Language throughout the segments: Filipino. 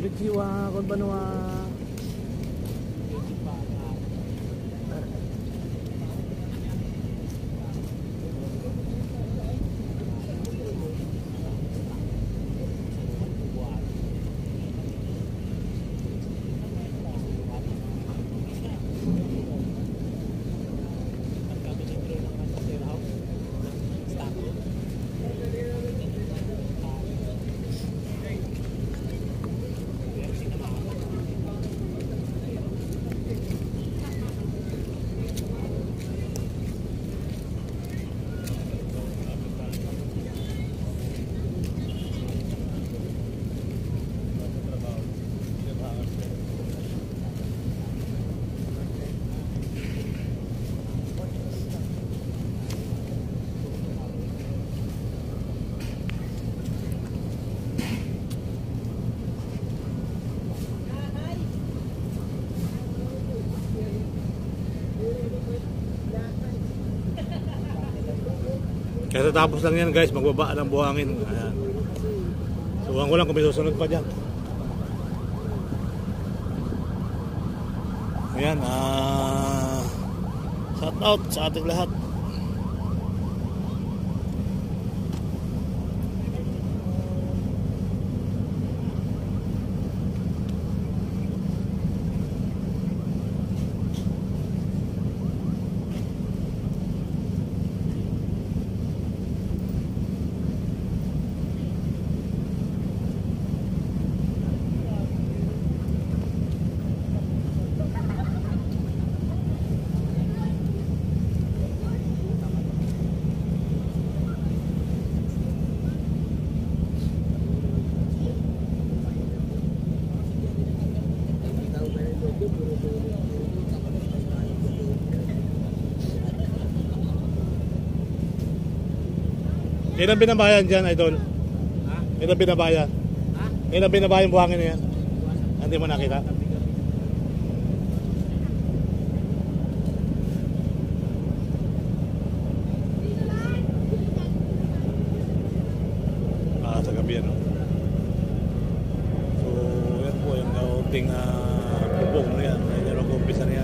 jiwa kon banwa. Kaya tapos lang yan guys, magbaba ng buhangin. Ayan. Subukan ko lang kung may susunod pa dyan. Ayan, shout out sa ating lahat. Ilan binabayan dyan, idol? Ha? Ilan binabayan? Ha? Ilan binabayan buhangin na yan? Hindi mo nakita? Sa gabi yan, no? So, yan po yung kaunting bubong na yan. Yan yung umpisa na yan.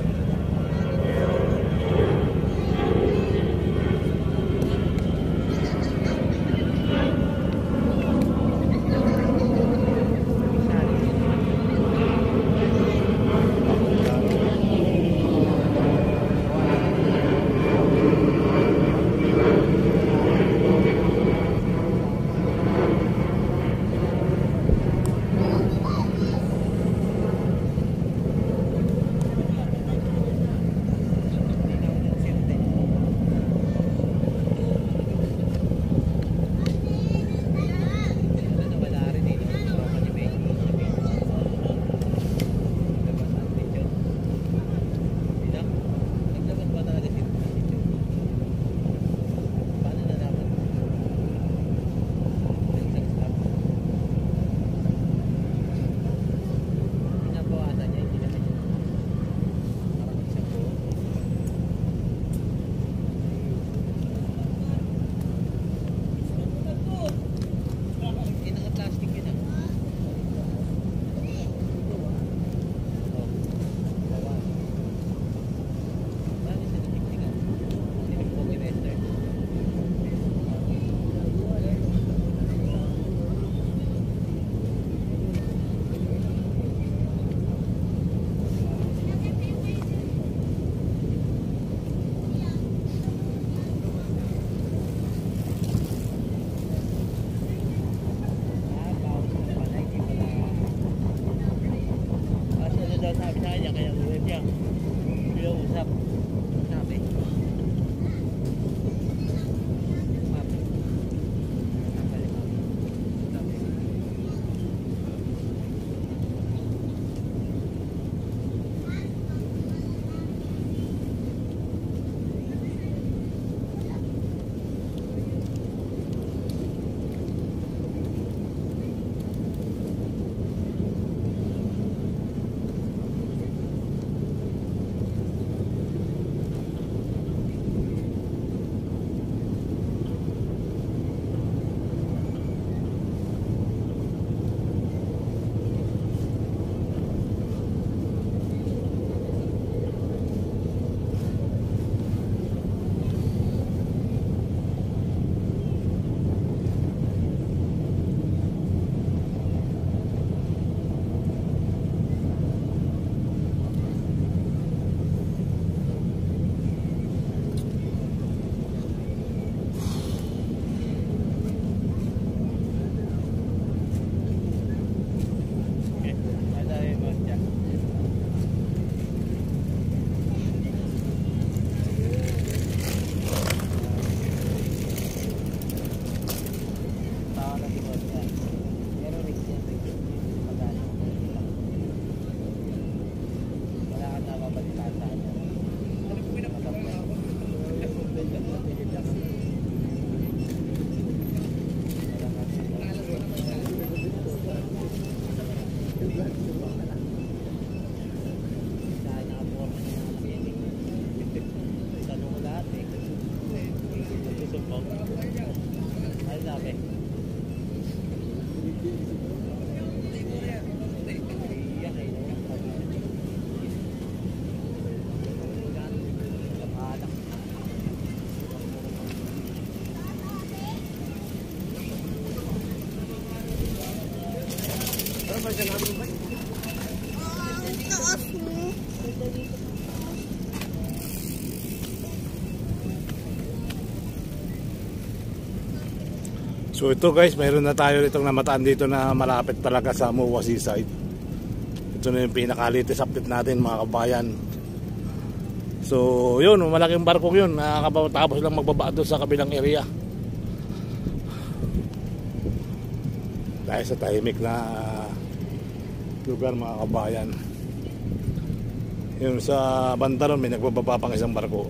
taas mo. So ito guys, mayroon na tayo itong namataan dito na malapit talaga sa MOA Seaside. Ito na yung pinaka-latest update natin mga kabayan. So yun, malaking barko yun, nakakapagtapos lang magbaba doon sa kabilang area. Dahil sa tahimik na lugar mga kabayan. Yun sa banda ron, may nagbababa pang isang barko.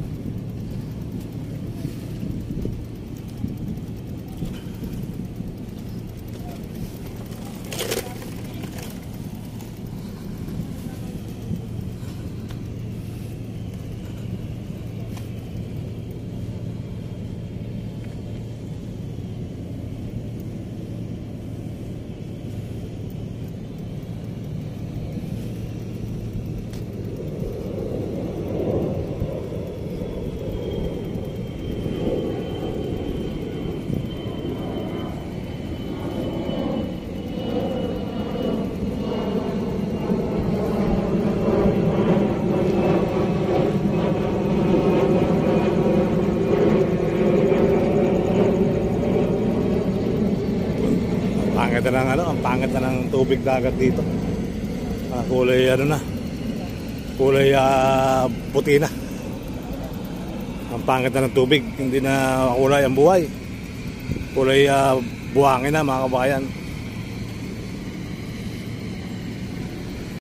Ang pangit na ng tubig dagat dito. Kulay na. Kulay puti na. Ang pangit na ng tubig, hindi na kulay ang buhay. Kulay buhangin na mga kabayan.